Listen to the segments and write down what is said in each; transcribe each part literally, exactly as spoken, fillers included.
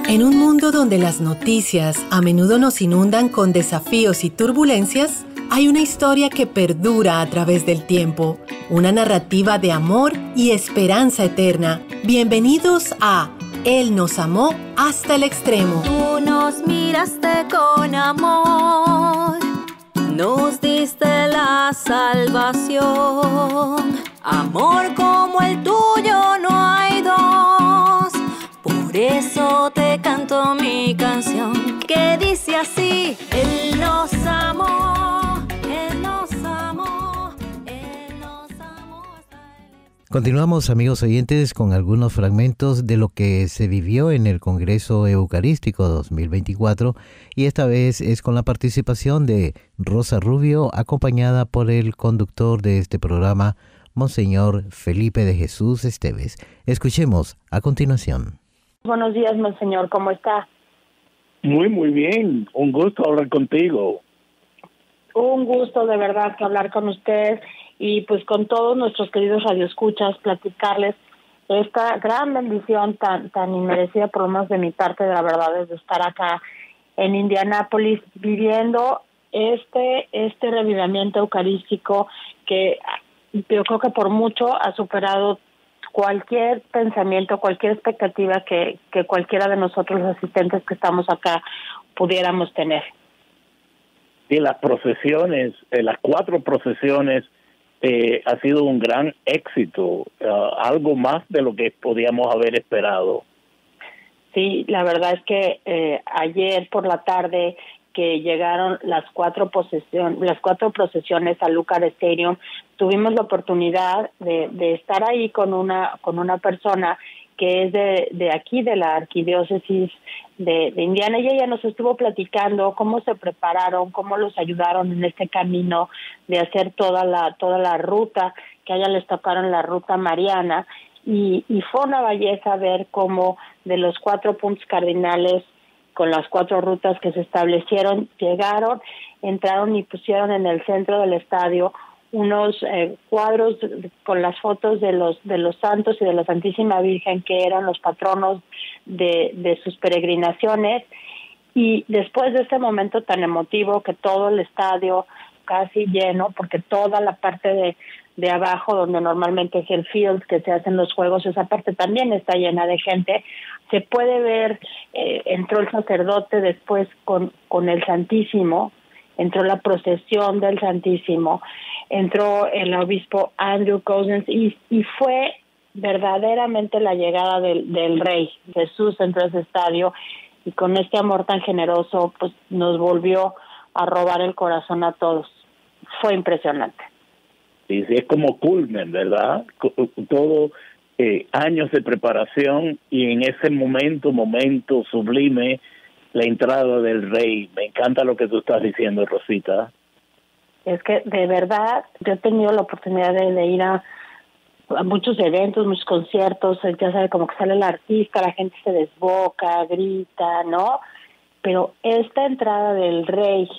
En un mundo donde las noticias a menudo nos inundan con desafíos y turbulencias, hay una historia que perdura a través del tiempo, una narrativa de amor y esperanza eterna. Bienvenidos a Él nos amó hasta el extremo. Tú nos miraste con amor, nos diste la salvación. Amor como el tuyo no hay dos. Por eso te canto mi canción que dice así: Él nos amó, Él nos amó, Él nos amó hasta el... Continuamos, amigos oyentes, con algunos fragmentos de lo que se vivió en el Congreso Eucarístico dos mil veinticuatro, y esta vez es con la participación de Rosa Rubio, acompañada por el conductor de este programa, Monseñor Felipe de Jesús Esteves. Escuchemos a continuación. Buenos días, Monseñor, ¿cómo está? Muy, muy bien. Un gusto hablar contigo. Un gusto de verdad que hablar con usted y pues con todos nuestros queridos radioescuchas, platicarles esta gran bendición tan tan inmerecida, por lo menos de mi parte, de la verdad, es de estar acá en Indianápolis viviendo este este revivimiento eucarístico que yo creo que por mucho ha superado cualquier pensamiento, cualquier expectativa que, que cualquiera de nosotros los asistentes que estamos acá pudiéramos tener. Y las procesiones, eh, las cuatro procesiones, eh, ha sido un gran éxito, uh, algo más de lo que podíamos haber esperado. Sí, la verdad es que eh, ayer por la tarde que llegaron las cuatro procesiones, las cuatro procesiones a Lucar Stadium, tuvimos la oportunidad de, de estar ahí con una con una persona que es de, de aquí, de la arquidiócesis de, de Indiana, y ella nos estuvo platicando cómo se prepararon, cómo los ayudaron en este camino de hacer toda la toda la ruta, que a ella les tocaron la ruta mariana, y, y fue una belleza ver cómo de los cuatro puntos cardinales, con las cuatro rutas que se establecieron, llegaron, entraron y pusieron en el centro del estadio unos eh, cuadros con las fotos de los de los santos y de la Santísima Virgen, que eran los patronos de, de sus peregrinaciones. Y después de este momento tan emotivo, que todo el estadio casi lleno, porque toda la parte de, de abajo, donde normalmente es el field que se hacen los juegos, esa parte también está llena de gente. Se puede ver, eh, entró el sacerdote después con, con el Santísimo, entró la procesión del Santísimo, entró el obispo Andrew Cousins, y, y fue verdaderamente la llegada del, del Rey. Jesús entró a ese estadio y con este amor tan generoso pues nos volvió a robar el corazón a todos. Fue impresionante. Sí, sí, es como culmen, ¿verdad? Todo eh, años de preparación, y en ese momento, momento sublime, la entrada del Rey. Me encanta lo que tú estás diciendo, Rosita. Es que de verdad yo he tenido la oportunidad de, de ir a, a muchos eventos, muchos conciertos, ya sabe, como que sale el artista, la gente se desboca, grita, ¿no? Pero esta entrada del Rey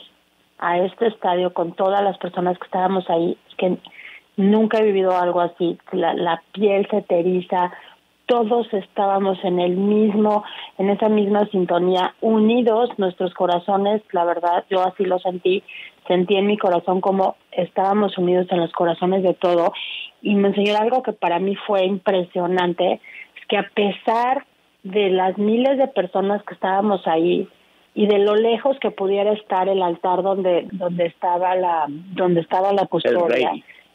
a este estadio con todas las personas que estábamos ahí, es que nunca he vivido algo así. La, la piel se te eriza, todos estábamos en el mismo, en esa misma sintonía, unidos, nuestros corazones, la verdad, yo así lo sentí, sentí en mi corazón como estábamos unidos en los corazones de todo. Y me enseñó algo que para mí fue impresionante, es que a pesar de las miles de personas que estábamos ahí, y de lo lejos que pudiera estar el altar donde donde estaba la donde estaba la custodia,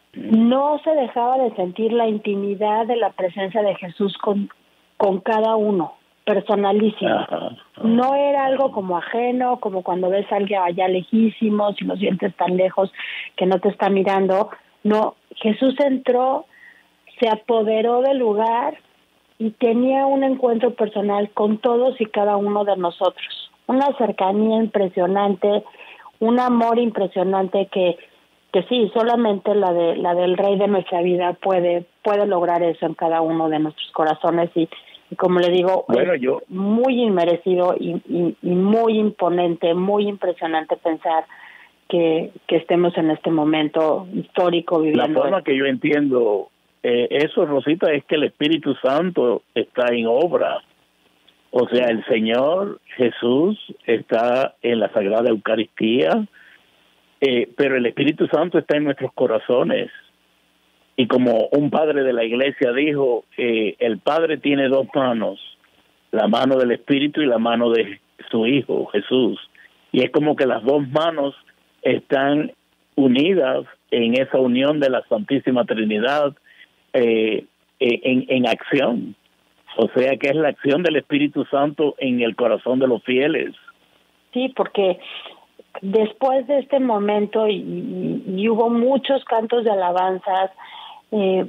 no se dejaba de sentir la intimidad de la presencia de Jesús con con cada uno, personalísimo. No era algo como ajeno, como cuando ves a alguien allá lejísimo, si lo sientes tan lejos que no te está mirando. No, Jesús entró, se apoderó del lugar y tenía un encuentro personal con todos y cada uno de nosotros. Una cercanía impresionante, un amor impresionante que que sí, solamente la de la del Rey de nuestra vida puede puede lograr eso en cada uno de nuestros corazones, y, y como le digo, bueno, es yo muy inmerecido y, y, y muy imponente, muy impresionante pensar que, que estemos en este momento histórico viviendo. La forma esto. que yo entiendo eh, eso, Rosita, es que el Espíritu Santo está en obra. O sea, el Señor Jesús está en la Sagrada Eucaristía, eh, pero el Espíritu Santo está en nuestros corazones. Y como un padre de la iglesia dijo, eh, el Padre tiene dos manos, la mano del Espíritu y la mano de su Hijo, Jesús. Y es como que las dos manos están unidas en esa unión de la Santísima Trinidad eh, en, en acción. O sea que es la acción del Espíritu Santo en el corazón de los fieles. Sí, porque después de este momento y, y, y hubo muchos cantos de alabanzas, eh,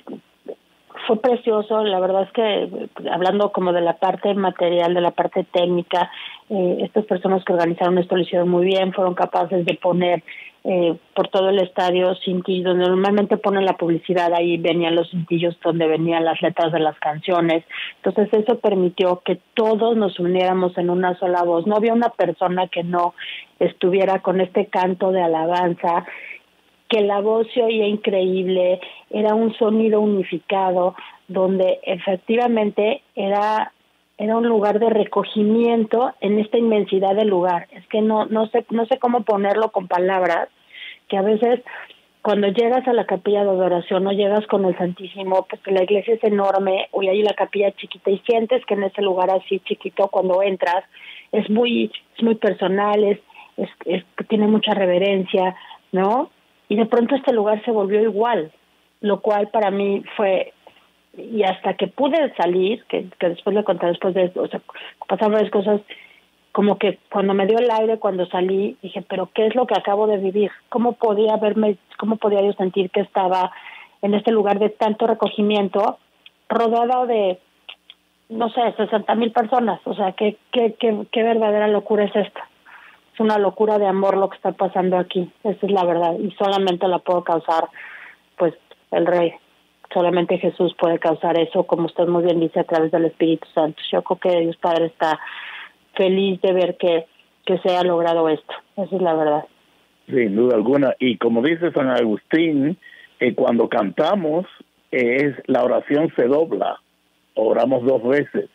fue precioso. La verdad es que, hablando como de la parte material, de la parte técnica, eh, estas personas que organizaron esto lo hicieron muy bien, fueron capaces de poner eh, por todo el estadio cintillos, donde normalmente ponen la publicidad, ahí venían los cintillos donde venían las letras de las canciones. Entonces eso permitió que todos nos uniéramos en una sola voz. No había una persona que no estuviera con este canto de alabanza, que la voz se oía increíble, era un sonido unificado, donde efectivamente era era un lugar de recogimiento en esta inmensidad del lugar. Es que no no sé no sé cómo ponerlo con palabras, que a veces cuando llegas a la capilla de adoración o llegas con el Santísimo, pues la iglesia es enorme, y hay la capilla chiquita, y sientes que en ese lugar así chiquito, cuando entras, es muy es muy personal, es, es, es tiene mucha reverencia, ¿no? Y de pronto este lugar se volvió igual, lo cual para mí fue, y hasta que pude salir, que, que después le conté después de esto, o sea, pasaron varias cosas, como que cuando me dio el aire, cuando salí, dije, pero ¿qué es lo que acabo de vivir? ¿Cómo podía verme, cómo podía yo sentir que estaba en este lugar de tanto recogimiento, rodeado de, no sé, sesenta mil personas? O sea, ¿qué, qué, qué, qué verdadera locura es esta? Es una locura de amor lo que está pasando aquí, esa es la verdad, y solamente la puedo causar, pues, el Rey. Solamente Jesús puede causar eso, como usted muy bien dice, a través del Espíritu Santo. Yo creo que Dios Padre está feliz de ver que, que se ha logrado esto, esa es la verdad. Sin duda alguna, y como dice San Agustín, eh, cuando cantamos, eh, es la oración se dobla, oramos dos veces.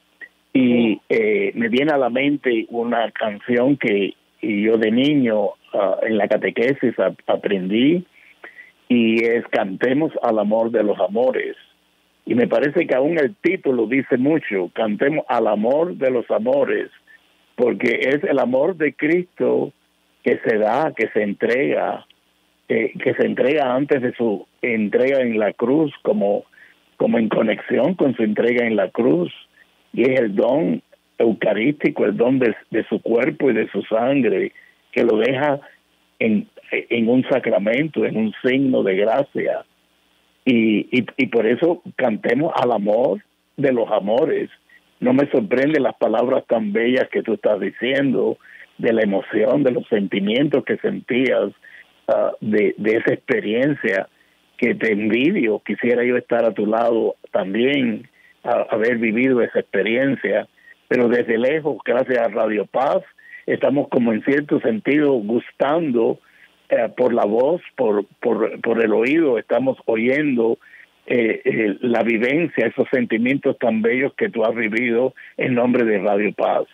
Y eh, me viene a la mente una canción que yo de niño uh, en la catequesis a, aprendí, y es Cantemos al amor de los amores. Y me parece que aún el título dice mucho, Cantemos al amor de los amores, porque es el amor de Cristo que se da, que se entrega, eh, que se entrega antes de su entrega en la cruz, como, como en conexión con su entrega en la cruz. Y es el don eucarístico, el don de, de su cuerpo y de su sangre, que lo deja en, en un sacramento, en un signo de gracia. Y, y, y por eso cantemos al amor de los amores. No me sorprende las palabras tan bellas que tú estás diciendo, de la emoción, de los sentimientos que sentías, uh, de, de esa experiencia que te envidio. Quisiera yo estar a tu lado también, a haber vivido esa experiencia, pero desde lejos, gracias a Radio Paz, estamos como en cierto sentido gustando eh, por la voz, por, por, por el oído, estamos oyendo eh, eh, la vivencia, esos sentimientos tan bellos que tú has vivido en nombre de Radio Paz.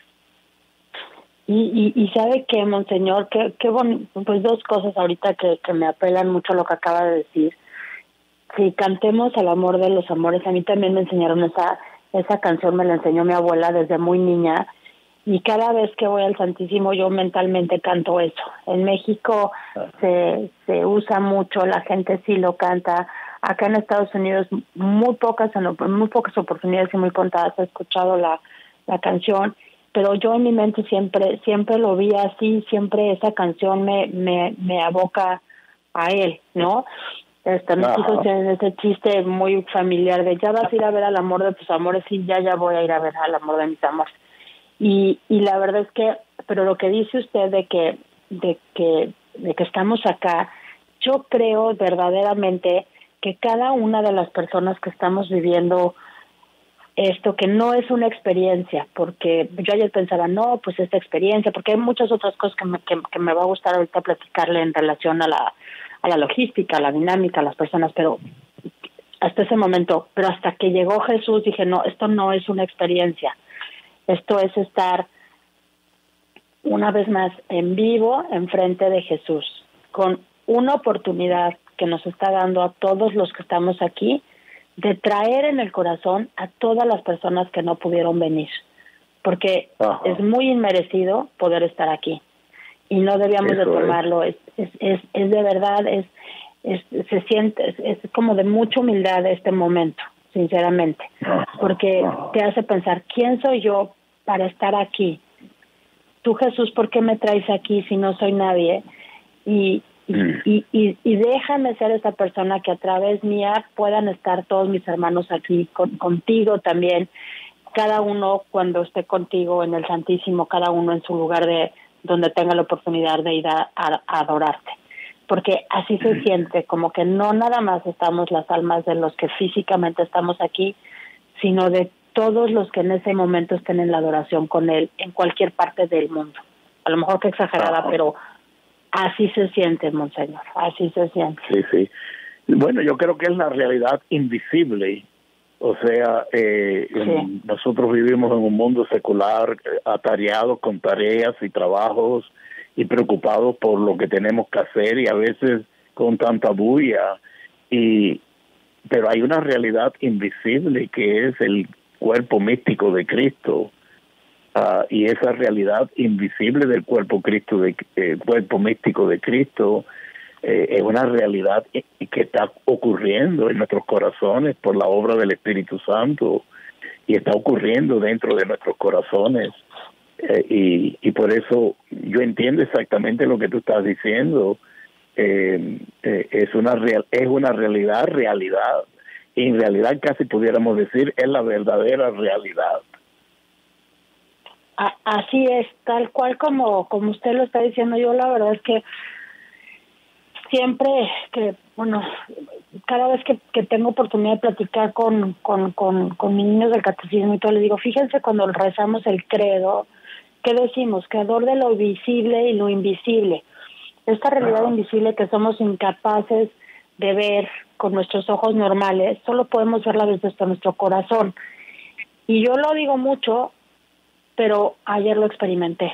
Y, y, y ¿sabe qué, Monseñor? Qué, qué bon... Pues dos cosas ahorita que, que me apelan mucho a lo que acaba de decir. Sí, Cantemos al amor de los amores. A mí también me enseñaron esa esa canción, me la enseñó mi abuela desde muy niña, y cada vez que voy al Santísimo yo mentalmente canto eso. En México se se usa mucho, la gente sí lo canta. Acá en Estados Unidos muy pocas muy pocas oportunidades y muy contadas he escuchado la la canción, pero yo en mi mente siempre siempre lo vi así, siempre esa canción me me me aboca a él, ¿no? Este, mis hijos tienen ese chiste muy familiar de ya vas a ir a ver al amor de tus amores, y ya ya voy a ir a ver al amor de mis amores. Y y la verdad es que, pero lo que dice usted de que de que de que estamos acá, yo creo verdaderamente que cada una de las personas que estamos viviendo esto, que no es una experiencia, porque yo ayer pensaba, no, pues esta experiencia, porque hay muchas otras cosas que me, que, que me va a gustar ahorita platicarle en relación a la a la logística, a la dinámica, a las personas, pero hasta ese momento, pero hasta que llegó Jesús dije, no, esto no es una experiencia, Esto es estar una vez más en vivo enfrente de Jesús, con una oportunidad que nos está dando a todos los que estamos aquí de traer en el corazón a todas las personas que no pudieron venir, porque Ajá. es muy inmerecido poder estar aquí y no debíamos Eso de tomarlo, es. Es, es, es, es de verdad, es, es se siente, es, es como de mucha humildad este momento, sinceramente, Ajá. porque Ajá. te hace pensar, ¿quién soy yo para estar aquí? Tú, Jesús, ¿por qué me traes aquí si no soy nadie? Y, y, y, y, y déjame ser esta persona que a través mía puedan estar todos mis hermanos aquí, con, contigo también, cada uno cuando esté contigo en el Santísimo, cada uno en su lugar de donde tenga la oportunidad de ir a, a, a adorarte. Porque así se siente, como que no nada más estamos las almas de los que físicamente estamos aquí, sino de todos los que en ese momento estén en la adoración con Él, en cualquier parte del mundo. A lo mejor que exagerada, pero así se siente, Monseñor, así se siente. Sí, sí. Bueno, yo creo que es la realidad invisible. O sea, eh, sí. nosotros vivimos en un mundo secular, atareado con tareas y trabajos y preocupados por lo que tenemos que hacer y a veces con tanta bulla. Y, pero hay una realidad invisible que es el cuerpo místico de Cristo, uh, y esa realidad invisible del cuerpo Cristo de eh, cuerpo místico de Cristo eh, es una realidad que está ocurriendo en nuestros corazones por la obra del Espíritu Santo y está ocurriendo dentro de nuestros corazones, eh, y, y por eso yo entiendo exactamente lo que tú estás diciendo. eh, eh, es una real, es una realidad realidad y en realidad casi pudiéramos decir es la verdadera realidad. Así es, tal cual como como usted lo está diciendo. Yo la verdad es que siempre que, bueno, cada vez que, que tengo oportunidad de platicar con, con, con, con mis niños del catecismo y todo, les digo, fíjense cuando rezamos el credo, ¿qué decimos? Creador de lo visible y lo invisible. Esta realidad invisible que somos incapaces de ver con nuestros ojos normales, solo podemos verla desde nuestro corazón. Y yo lo digo mucho, pero ayer lo experimenté.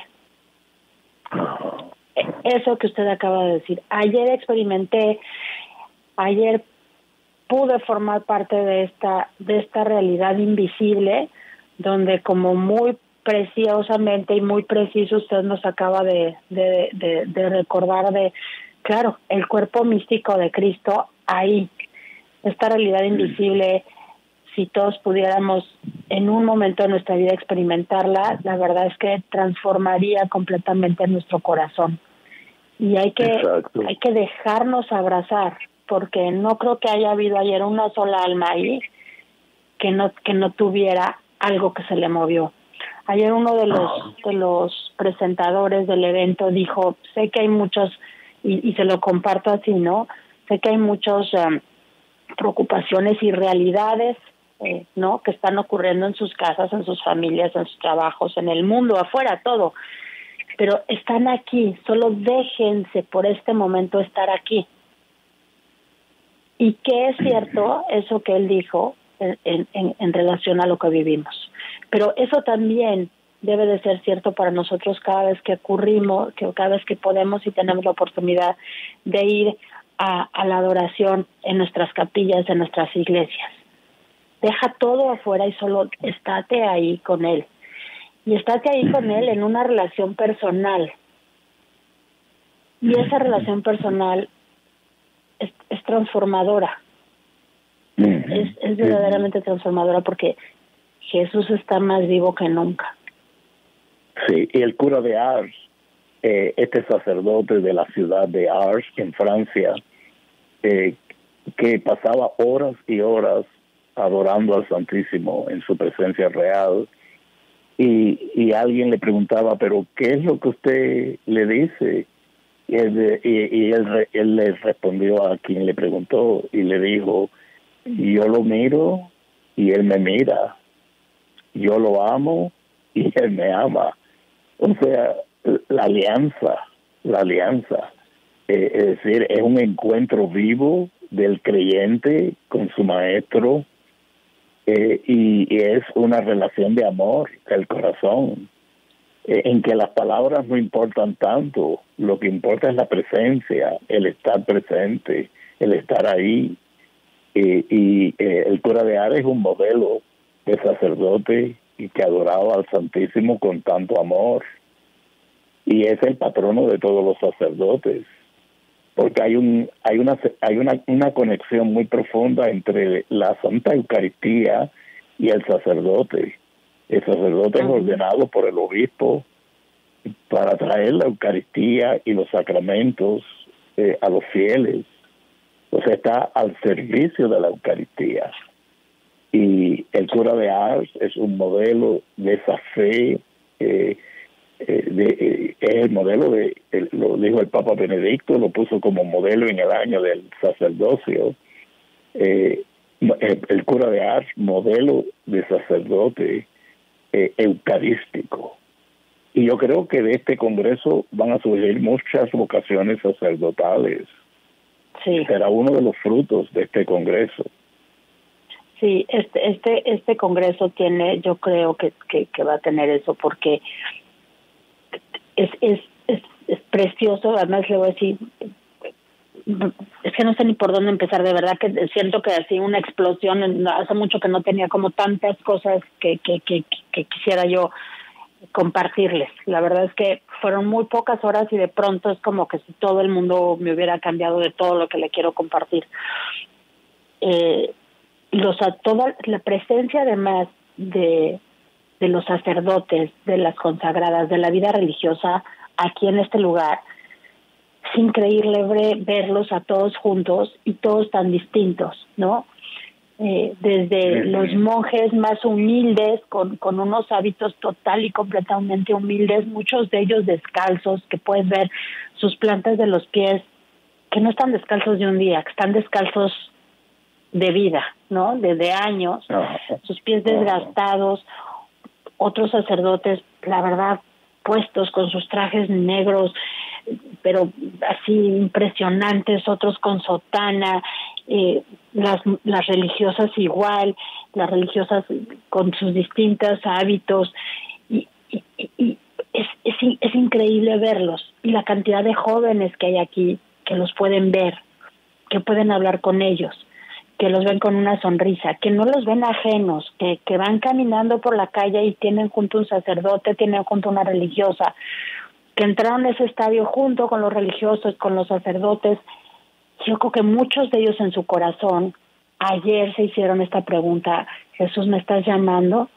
Eso que usted acaba de decir, ayer experimenté, ayer pude formar parte de esta de esta realidad invisible, donde como muy preciosamente y muy preciso usted nos acaba de, de, de, de recordar de, claro, el cuerpo místico de Cristo ahí, esta realidad invisible. Si todos pudiéramos en un momento de nuestra vida experimentarla, la verdad es que transformaría completamente nuestro corazón. Y hay que Exacto. hay que dejarnos abrazar, porque no creo que haya habido ayer una sola alma ahí que no que no tuviera algo que se le movió. Ayer uno de los de los presentadores del evento dijo, sé que hay muchos, y, y se lo comparto así, ¿no? Sé que hay muchas um, preocupaciones y realidades Eh, no que están ocurriendo en sus casas, en sus familias, en sus trabajos, en el mundo, afuera, todo, pero están aquí, solo déjense por este momento estar aquí. Y que es cierto eso que él dijo en, en, en relación a lo que vivimos, pero eso también debe de ser cierto para nosotros cada vez que ocurrimos, que cada vez que podemos y tenemos la oportunidad de ir a, a la adoración en nuestras capillas, en nuestras iglesias. Deja todo afuera y solo estate ahí con Él. Y estate ahí con Él en una relación personal. Y esa relación personal es, es transformadora. Es, es verdaderamente transformadora porque Jesús está más vivo que nunca. Sí, y el cura de Ars, eh, este sacerdote de la ciudad de Ars, en Francia, eh, que pasaba horas y horas adorando al Santísimo en su presencia real, y, y alguien le preguntaba, pero ¿qué es lo que usted le dice? Y él, y, y él, él le respondió a quien le preguntó y le dijo, yo lo miro y él me mira, yo lo amo y él me ama. O sea, la alianza, la alianza, eh, es decir, es un encuentro vivo del creyente con su maestro, eh, y, y es una relación de amor del corazón, eh, en que las palabras no importan tanto, lo que importa es la presencia, el estar presente, el estar ahí. Eh, y eh, el cura de Ars es un modelo de sacerdote y que adoraba al Santísimo con tanto amor, y es el patrono de todos los sacerdotes, porque hay un hay una hay una una conexión muy profunda entre la Santa Eucaristía y el sacerdote. El sacerdote uh-huh. es ordenado por el obispo para traer la Eucaristía y los sacramentos eh, a los fieles. O sea, está al servicio de la Eucaristía. Y el cura de Ars es un modelo de esa fe, eh, eh, de, eh, es el modelo de, el, lo dijo el Papa Benedicto, lo puso como modelo en el año del sacerdocio. Eh, el, el cura de Ars, modelo de sacerdote eh, eucarístico. Y yo creo que de este congreso van a surgir muchas vocaciones sacerdotales. Sí. Será uno de los frutos de este congreso. Sí, este este este congreso tiene, yo creo que, que, que va a tener eso, porque es, es es es precioso. Además le voy a decir, es que no sé ni por dónde empezar, de verdad que siento que así una explosión. Hace mucho que no tenía como tantas cosas que que que, que quisiera yo compartirles. La verdad es que fueron muy pocas horas y de pronto es como que si todo el mundo me hubiera cambiado de todo lo que le quiero compartir. Eh, los a toda la presencia además de de los sacerdotes, de las consagradas, de la vida religiosa aquí en este lugar, es increíble ver, verlos a todos juntos y todos tan distintos, ¿no? Eh, desde los monjes más humildes, con, con unos hábitos total y completamente humildes, muchos de ellos descalzos, que puedes ver sus plantas de los pies, que no están descalzos de un día, que están descalzos de vida, ¿no? Desde años, sus pies desgastados, otros sacerdotes, la verdad, puestos con sus trajes negros, pero así impresionantes, otros con sotana, eh, las las religiosas igual, las religiosas con sus distintos hábitos, y, y, y es, es es increíble verlos, y la cantidad de jóvenes que hay aquí que los pueden ver, que pueden hablar con ellos, que los ven con una sonrisa, que no los ven ajenos, que, que van caminando por la calle y tienen junto un sacerdote, tienen junto una religiosa, que entraron a ese estadio junto con los religiosos, con los sacerdotes. Yo creo que muchos de ellos en su corazón ayer se hicieron esta pregunta: ¿Jesús, me estás llamando?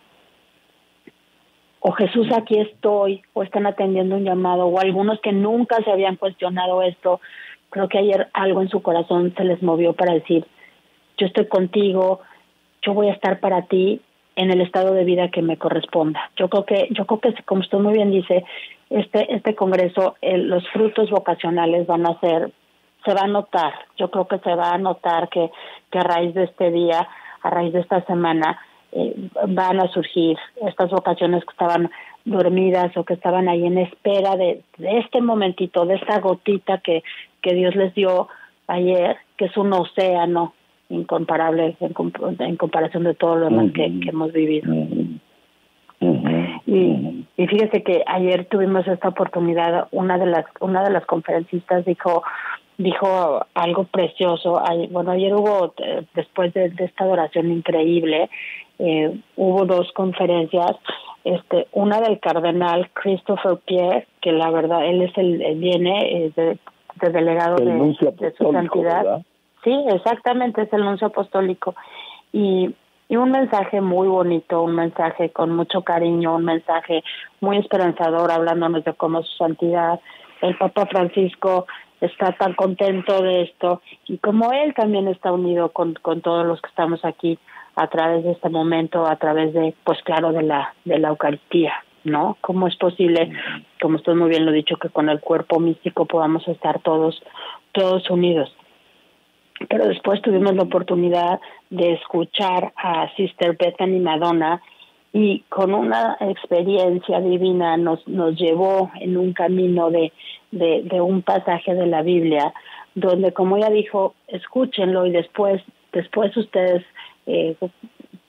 O Jesús, aquí estoy, o están atendiendo un llamado, o algunos que nunca se habían cuestionado esto. Creo que ayer algo en su corazón se les movió para decir: yo estoy contigo, yo voy a estar para ti en el estado de vida que me corresponda. Yo creo que, yo creo que como usted muy bien dice, este, este congreso, el, los frutos vocacionales van a ser, se va a notar. Yo creo que se va a notar que, que a raíz de este día, a raíz de esta semana, eh, van a surgir estas vocaciones que estaban dormidas o que estaban ahí en espera de, de este momentito, de esta gotita que, que Dios les dio ayer, que es un océano incomparable en, en comparación de todo lo demás uh-huh. que, que hemos vivido. Uh-huh. Uh-huh. Y, y fíjese que ayer tuvimos esta oportunidad. Una de las una de las conferencistas dijo dijo algo precioso. Ay, bueno, ayer hubo, después de, de esta adoración increíble, eh, hubo dos conferencias. Este, una del cardenal Christopher Pierre, que la verdad él es el, el viene eh, de, de delegado de, de su santidad. ¿Verdad? Sí, exactamente, es el nuncio apostólico. Y, y un mensaje muy bonito, un mensaje con mucho cariño, un mensaje muy esperanzador, hablándonos de cómo su santidad, el Papa Francisco, está tan contento de esto, y como él también está unido con, con todos los que estamos aquí a través de este momento, a través de, pues claro, de la, de la Eucaristía, ¿no? ¿Cómo es posible, como usted muy bien lo ha dicho, que con el cuerpo místico podamos estar todos, todos unidos? Pero después tuvimos la oportunidad de escuchar a Sister Bethany Madonna, y con una experiencia divina nos nos llevó en un camino de, de, de un pasaje de la Biblia, donde, como ella dijo, escúchenlo y después después ustedes eh,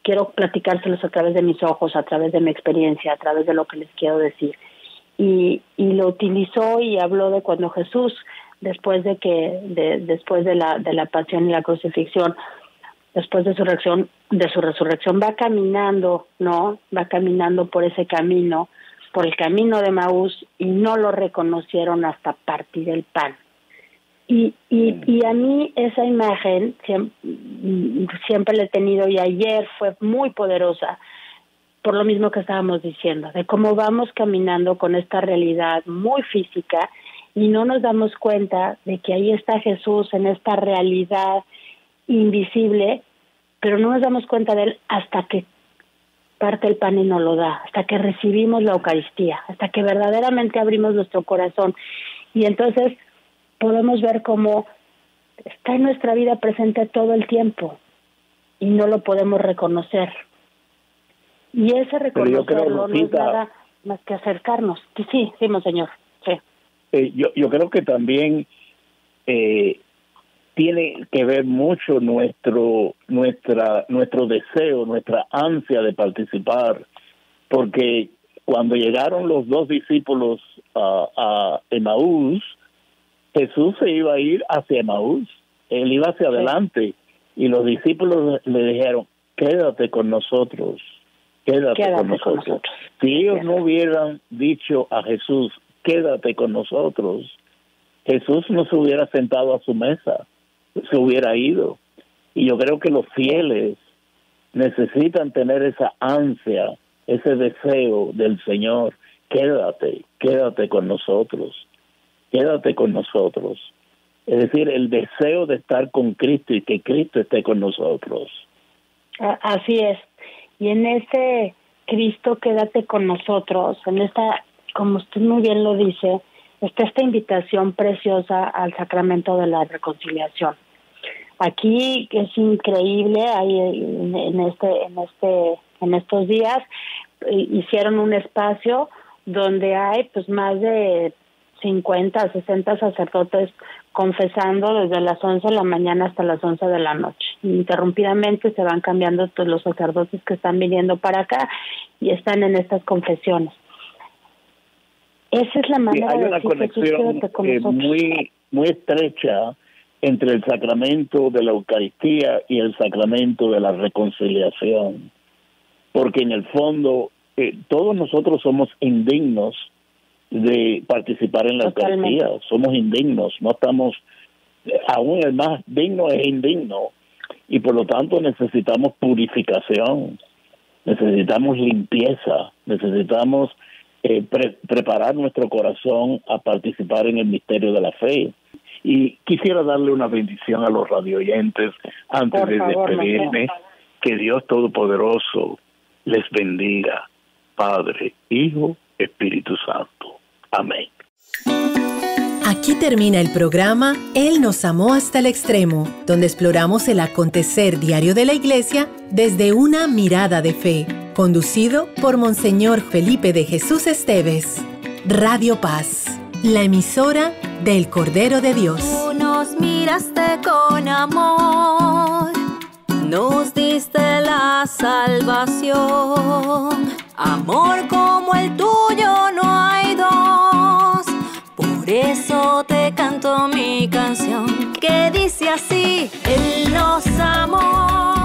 quiero platicárselos a través de mis ojos, a través de mi experiencia, a través de lo que les quiero decir. Y, y lo utilizó y habló de cuando Jesús, después de que, de, después de la, de la pasión y la crucifixión, después de su resurrección, de su resurrección, va caminando, ¿no? Va caminando por ese camino, por el camino de Emaús, y no lo reconocieron hasta partir el pan. Y, y, y a mí esa imagen siempre, siempre la he tenido, y ayer fue muy poderosa, por lo mismo que estábamos diciendo, de cómo vamos caminando con esta realidad muy física y no nos damos cuenta de que ahí está Jesús en esta realidad invisible, pero no nos damos cuenta de él hasta que parte el pan y nos lo da, hasta que recibimos la Eucaristía, hasta que verdaderamente abrimos nuestro corazón. Y entonces podemos ver cómo está en nuestra vida presente todo el tiempo y no lo podemos reconocer. Y ese reconocerlo no es nada más que acercarnos. Sí, sí, monseñor. Sí. Eh, yo, yo creo que también eh, tiene que ver mucho nuestro nuestra nuestro deseo, nuestra ansia de participar, porque cuando llegaron los dos discípulos a, a Emaús, Jesús se iba a ir hacia Emaús, él iba hacia sí. adelante, y los discípulos le dijeron, quédate con nosotros. Quédate, quédate con, nosotros. con nosotros. Si ellos quédate. no hubieran dicho a Jesús, quédate con nosotros, Jesús no se hubiera sentado a su mesa, se hubiera ido. Y yo creo que los fieles necesitan tener esa ansia, ese deseo del Señor, quédate, quédate con nosotros, quédate con nosotros. Es decir, el deseo de estar con Cristo y que Cristo esté con nosotros. Así es. Y en ese Cristo, quédate con nosotros, en esta, como usted muy bien lo dice, está esta invitación preciosa al sacramento de la reconciliación. Aquí es increíble, hay en, en este, en este, en estos días hicieron un espacio donde hay pues más de cincuenta, sesenta sacerdotes confesando desde las once de la mañana hasta las once de la noche. Interrumpidamente se van cambiando pues, los sacerdotes que están viniendo para acá y están en estas confesiones. Esa es la manera sí, hay de una decir, conexión con eh, muy, muy estrecha entre el sacramento de la Eucaristía y el sacramento de la reconciliación, porque en el fondo eh, todos nosotros somos indignos de participar en la Totalmente. Eucaristía, somos indignos, no estamos, aún el más digno es indigno, y por lo tanto necesitamos purificación, necesitamos limpieza, necesitamos eh, pre- preparar nuestro corazón a participar en el misterio de la fe. Y quisiera darle una bendición a los radioyentes antes por de favor, despedirme, no que Dios Todopoderoso les bendiga, Padre, Hijo, Espíritu Santo. Amén. Aquí termina el programa Él nos amó hasta el extremo, donde exploramos el acontecer diario de la Iglesia desde una mirada de fe, conducido por Monseñor Felipe de Jesús Esteves. Radio Paz, la emisora del Cordero de Dios. Tú nos miraste con amor, nos diste la salvación. Amor como el tuyo no hay dos, por eso te canto mi canción que dice así: Él nos amó